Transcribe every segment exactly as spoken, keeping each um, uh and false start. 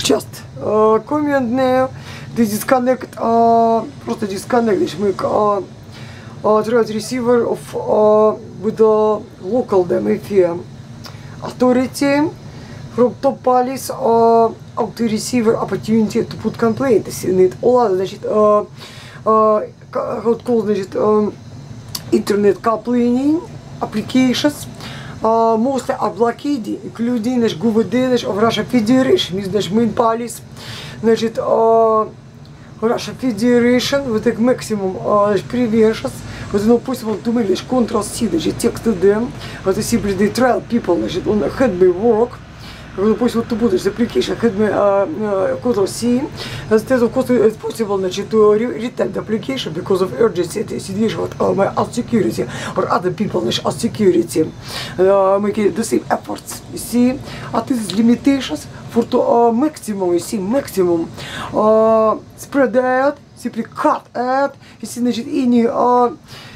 just uh, comment now. This disconnect, uh, просто disconnect. This make uh, uh, thread receiver of uh, with the local them if you authority from top police uh, auto receiver opportunity to put complaints in it. All other, значит, uh, uh, how it called, значит, um, internet coupling applications. Uh, mostly are blocked, including the G U V D of Russia Federation, means the main police, значит, uh, Russia Federation with the maximum uh, preventions, with no possible to make control C, the text to them, but simply they trial people, значит, on had me work. Possible to put this application had me uh, control C. Instead of course it's possible значит, to retype the application because of urgency situation with uh, my out security or other people значит, out security uh, making the same efforts. You see, at these limitations for to uh, maximum, you see, maximum uh, spread out, simply cut out. You see, значит, any uh,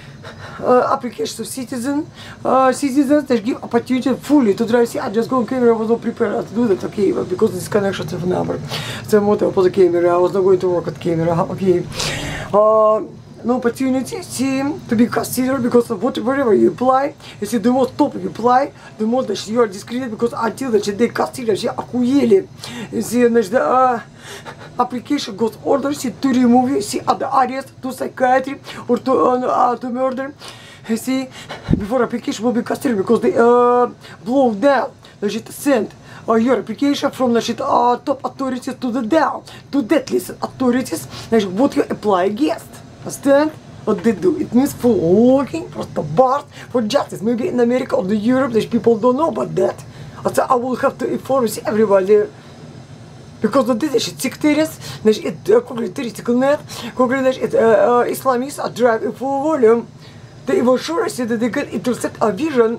Uh, applications of citizen, uh, citizens that give opportunity fully to drive. See, I just go on camera, I was not prepared to do that, okay, but because this connection to the number, the motor for the camera, I was not going to work at camera, okay. Uh, no opportunity, see, to be considered because of what, wherever you apply, you see, the more top you apply, the more that you are discreet because until that they consider, see, охуели, you see, the uh, application goes order, see, to remove you, see, other areas, to psychiatry, or to, uh, uh, to murder, you see, before application will be considered because they uh, blow down, значит, send uh, your application from значит, uh, top authorities to the down, to that list authorities, значит, what you apply against. Understand what they do? It means for looking for the bars for justice. Maybe in America or the Europe, there's people don't know about that. So I will have to inform everybody because of this is sectarians, it theoretical net, it Islamists are driving for volume. They will sure see that they can intercept a vision,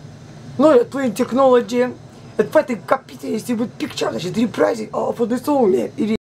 not playing technology, and fighting capitalism with pictures, reprising for this only.